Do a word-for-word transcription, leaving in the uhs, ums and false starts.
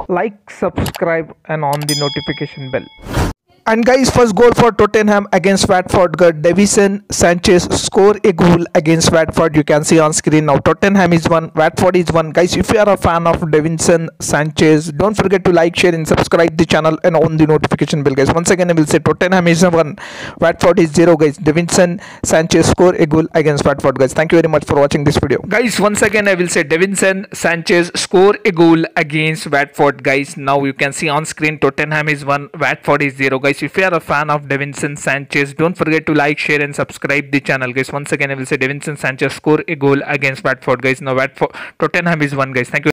like, subscribe, and on the notification bell. And guys, first goal for Tottenham against Watford. Davinson Sanchez score a goal against Watford. You can see on screen now. Tottenham is one, Watford is one. Guys, if you are a fan of Davinson Sanchez, don't forget to like, share, and subscribe the channel and on the notification bell. Guys, once again I will say Tottenham is one, Watford is zero. Guys, Davinson Sanchez score a goal against Watford. Guys, thank you very much for watching this video. Guys, once again I will say Davinson Sanchez score a goal against Watford. Guys, now you can see on screen Tottenham is one, Watford is zero. Guys, if you are a fan of Davinson Sanchez, don't forget to like, share, and subscribe the channel. Guys, once again I will say Davinson Sanchez score a goal against Watford. Guys, now Watford Tottenham is one. Guys, thank you.